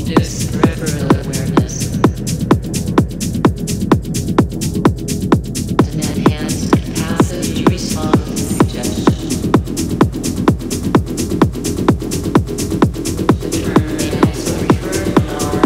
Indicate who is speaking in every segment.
Speaker 1: reduced peripheral awareness, an enhanced capacity to respond to suggestion. The term may also refer to art.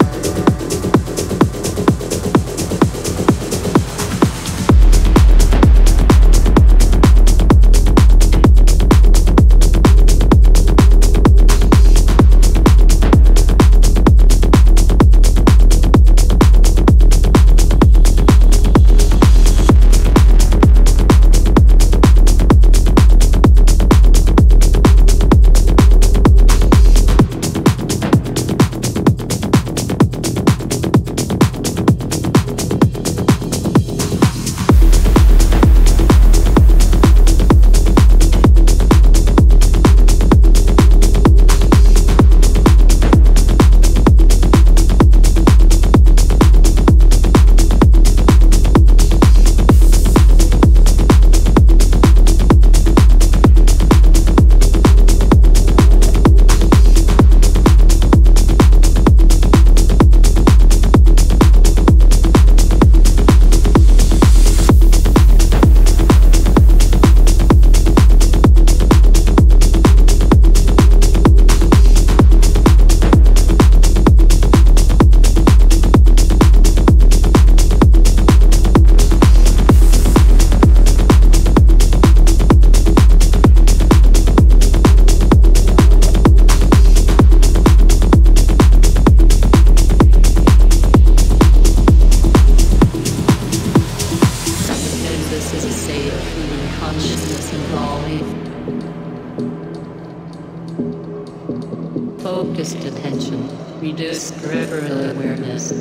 Speaker 1: Focused attention, reduced peripheral awareness,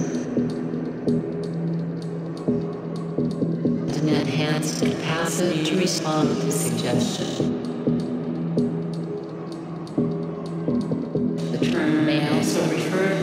Speaker 1: and an enhanced capacity to respond to suggestion. The term may also refer